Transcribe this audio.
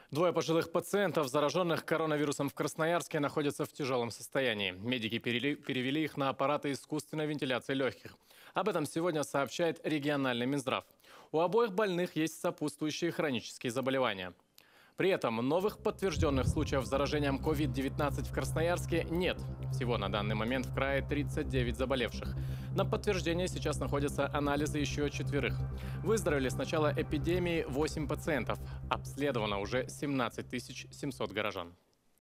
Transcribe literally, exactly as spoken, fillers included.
Двое пожилых пациентов, зараженных коронавирусом в Красноярске, находятся в тяжелом состоянии. Медики перели- перевели их на аппараты искусственной вентиляции легких. Об этом сегодня сообщает региональный Минздрав. У обоих больных есть сопутствующие хронические заболевания. При этом новых подтвержденных случаев с заражением ковид девятнадцать в Красноярске нет. Всего на данный момент в крае тридцать девять заболевших. На подтверждение сейчас находятся анализы еще четверых. Выздоровели с начала эпидемии восемь пациентов. Обследовано уже семнадцать тысяч семьсот горожан.